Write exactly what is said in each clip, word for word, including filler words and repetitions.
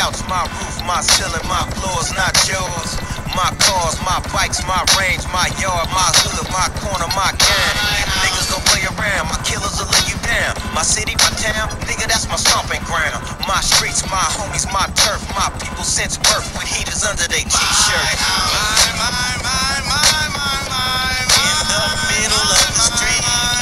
couch, my roof, my ceiling, my floors, not yours. My cars, my bikes, my range, my yard, my hood, my corner, my gang. Niggas don't play around, my killers will lay you down. My city, my town, nigga, that's my stomping ground. My streets, my homies, my turf, my people since birth with heaters under their t-shirts. My, my, my, my, my, my, in the middle of the street.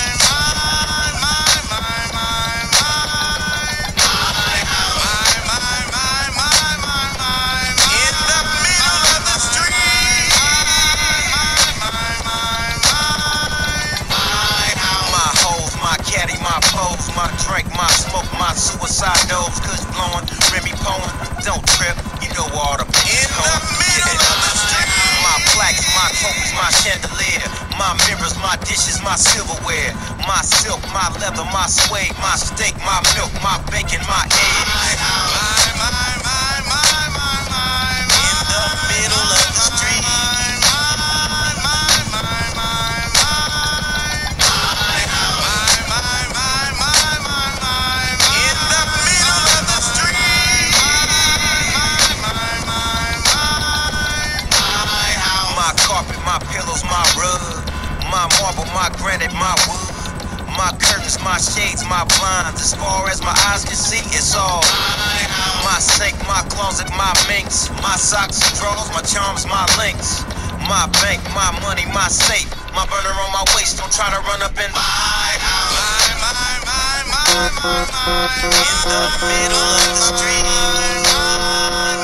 My pose, my drink, my smoke, my suicide dose, kush blowing, Remy pouring, don't trip, you know all the in the middle of the street. My plaques, my trophies, my chandelier, my mirrors, my dishes, my silverware, my silk, my leather, my suede, my steak, my milk, my bacon, my eggs. My, my, my, my, my, my, in the middle of the street. My pillows, my rug, my marble, my granite, my wood, my curtains, my shades, my blinds. As far as my eyes can see, it's all my sink, my closet, my minks, my socks and drawers, my charms, my links, my bank, my money, my safe, my burner on my waist. Don't try to run up in my house. My, my, my, my, my, my, in the middle of the street.